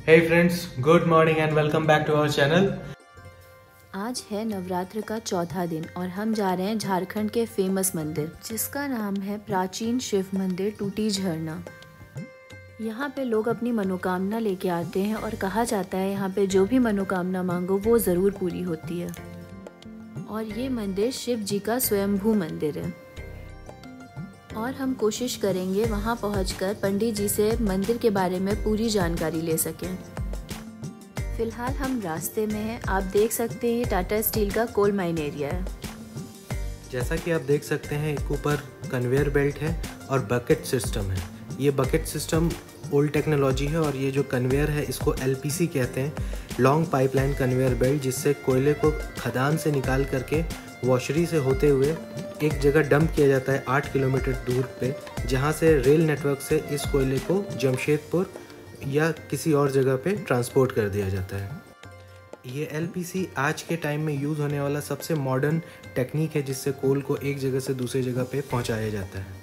Hey friends, good morning and welcome back to our channel. आज है नवरात्र का चौथा दिन और हम जा रहे हैं झारखंड के फेमस मंदिर जिसका नाम है प्राचीन शिव मंदिर टूटी झरना। यहाँ पे लोग अपनी मनोकामना लेके आते हैं और कहा जाता है यहाँ पे जो भी मनोकामना मांगो वो ज़रूर पूरी होती है। और ये मंदिर शिव जी का स्वयंभू मंदिर है और हम कोशिश करेंगे वहाँ पहुँचकर पंडित जी से मंदिर के बारे में पूरी जानकारी ले सकें। फिलहाल हम रास्ते में हैं। आप देख सकते हैं टाटा स्टील का कोल माइन एरिया है। जैसा कि आप देख सकते हैं एक ऊपर कन्वेयर बेल्ट है और बकेट सिस्टम है। ये बकेट सिस्टम ओल्ड टेक्नोलॉजी है और ये जो कन्वेयर है इसको LPC कहते हैं, लॉन्ग पाइपलाइन कन्वेयर बेल्ट, जिससे कोयले को खदान से निकाल करके वॉशरी से होते हुए एक जगह डंप किया जाता है 8 किलोमीटर दूर पे, जहाँ से रेल नेटवर्क से इस कोयले को जमशेदपुर या किसी और जगह पे ट्रांसपोर्ट कर दिया जाता है। ये LPC आज के टाइम में यूज़ होने वाला सबसे मॉडर्न टेक्निक है जिससे कोल को एक जगह से दूसरी जगह पे पहुँचाया जाता है।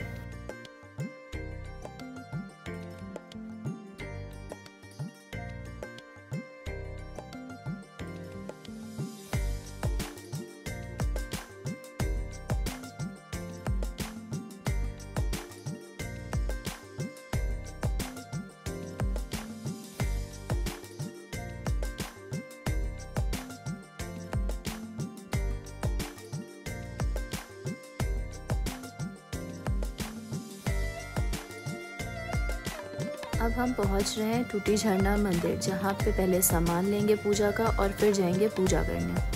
अब हम पहुंच रहे हैं टूटी झरना मंदिर, जहां पे पहले सामान लेंगे पूजा का और फिर जाएंगे पूजा करने।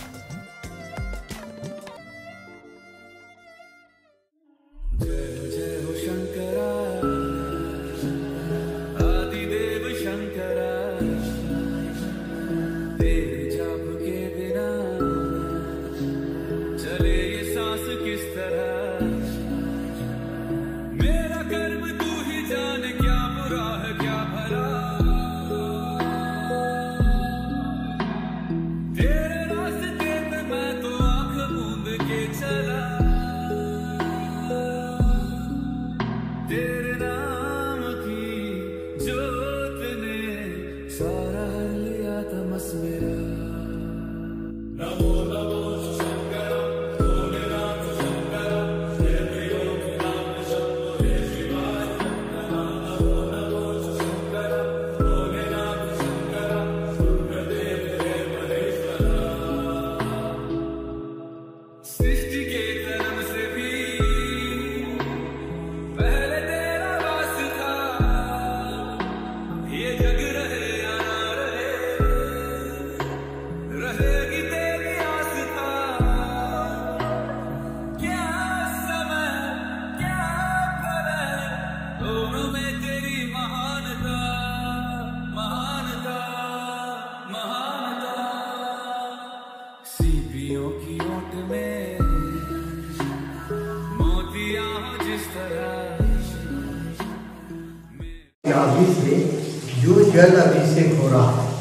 नाभि से जो जल अभिषेक हो रहा है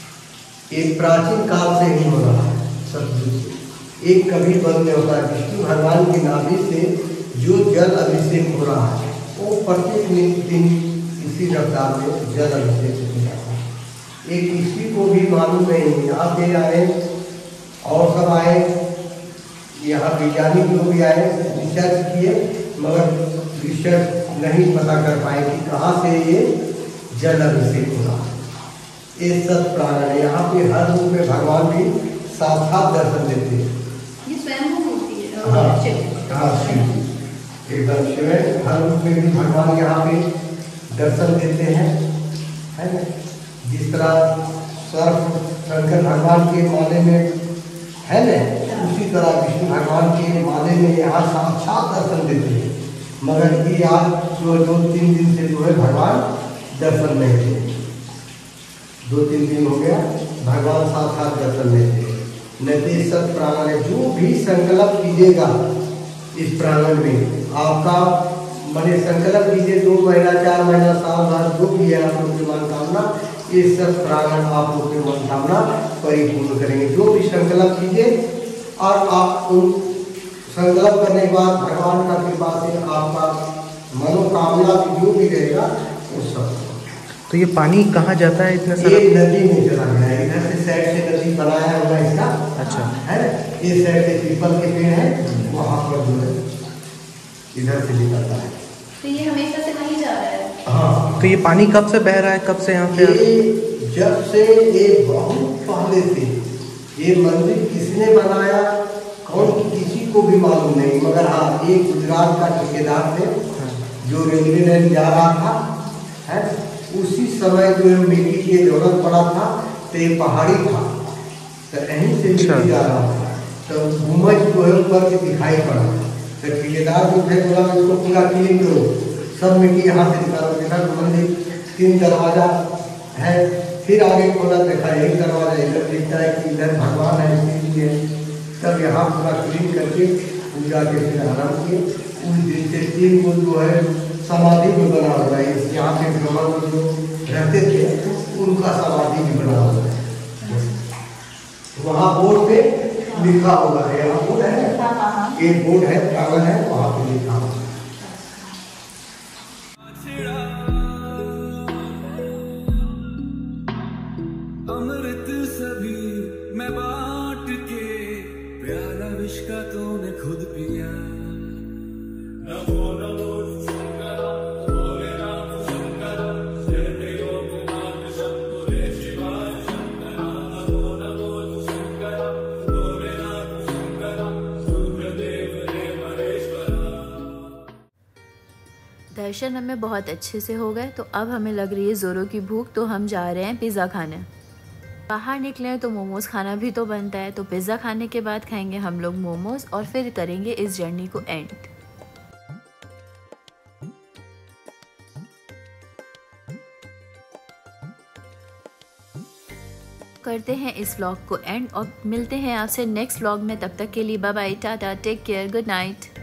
एक प्राचीन काल से ही हो रहा है, सतयुग से। एक कभी बंद नहीं होता है। विष्णु भगवान की नाभि से जो जल अभिषेक हो रहा है वो प्रत्येक दिन इसी रफ्तार में जल अभिषेक हो जाता है। एक किसी को भी मालूम नहीं, यहाँ पे आए और सब आए, यहाँ वैज्ञानिक लोग भी आए, रिसर्च किए, मगर रिसर्च नहीं पता कर पाए कि कहाँ से ये जल अभिषेक हो रहा है। ये सत प्रांगण है। यहाँ पे हर रूप में भगवान भी साक्षात दर्शन देते हैं। ये स्वयं मूर्ति है। हाँ, शिव एकदम शिव है। हर रूप में भी भगवान यहाँ पे दर्शन देते हैं, है ना। जिस तरह सर्प शंकर भगवान के माले में है ना, उसी तरह विष्णु भगवान के माले में यहाँ साक्षात दर्शन देते हैं। मगर ये आज जो 2-3 दिन से जो है भगवान दर्शन नहीं दे। 2-3 दिन हो गया भगवान साक्षात दर्शन नहीं दे। नहीं सत प्रांगण है। जो भी संकल्प कीजिएगा इस प्रांगण में, आपका मैंने संकल्प कीजिए 2 महीना 4 महीना साल भर जो भी है आप लोग की मनोकामना, ये सब प्रांगण आप लोग की मनोकामना परिपूर्ण करेंगे। जो भी संकल्प कीजिए और आप उन संकल्प करने के बाद भगवान का कृपा से आपका मनोकामना जो भी रहेगा वो सब तो ये पानी कहाँ जाता है इतना सारा? ये नदी में चला गया है, इधर से साइड से नदी बनाया हुआ है इसका। अच्छा। है ये साइड से पीपल के पेड़ है, वहाँ पर जो है इधर से निकलता है। तो ये हमेशा से वहीं जा रहा है? हाँ। तो ये पानी कब से बह रहा है, कब से यहाँ पे? ये जब से ये बहुत पहले से ये मंदिर किसने बनाया, कौन किसी को भी मालूम नहीं, मगर हाँ एक गुजरात का ठेकेदार थे जो रेलवे लाइन जा रहा था, है उसी समय जो है मिट्टी की जरूरत पड़ा था, तो ये पहाड़ी था, तो यहीं से मिट्टी जा रहा था, तो गुम्बज जो है ऊपर से दिखाई पड़ा, तो ठेकेदार जो थे बोला इसको पूरा क्लीन करो, सब मिट्टी यहाँ से निकालो। देखा मंदिर 3 दरवाजा है, फिर आगे खोला देखा एक दरवाजा इधर दिखता है कि इधर भगवान है, इसलिए तब यहाँ पूरा क्लीन करके पूजा के फिर आराम किए। उस दिन से 3 गुण जो है समाधि भी बना हुआ है, यहाँ पे ब्राह्मण जो रहते थे उनका समाधि भी बना हुआ है, वहाँ बोर्ड पे लिखा हुआ है, यहाँ बोर्ड है, एक बोर्ड है कागज है, वहाँ पे लिखा हुआ है। अमृत सभी मैं बांट के, प्याला विष का तूने खुद पिया। नमो नमो शंकर, भोले नाम शंकर, जय लोकनाथ शंभुरे शिवाय शंकर। नमो नमो शंकर, भोले नाम शंकर, रुद्रदेव रे महेश्वर। दर्शन हमें बहुत अच्छे से हो गए, तो अब हमें लग रही है ज़ोरों की भूख, तो हम जा रहे हैं पिज़्ज़ा खाने। बाहर निकले हैं तो मोमोज़ खाना भी तो बनता है, तो पिज़्ज़ा खाने के बाद खाएंगे हम लोग मोमोज़ और फिर करेंगे इस जर्नी को एंड। करते हैं इस व्लॉग को एंड और मिलते हैं आपसे नेक्स्ट व्लॉग में। तब तक के लिए bye bye, tata, take care, good night.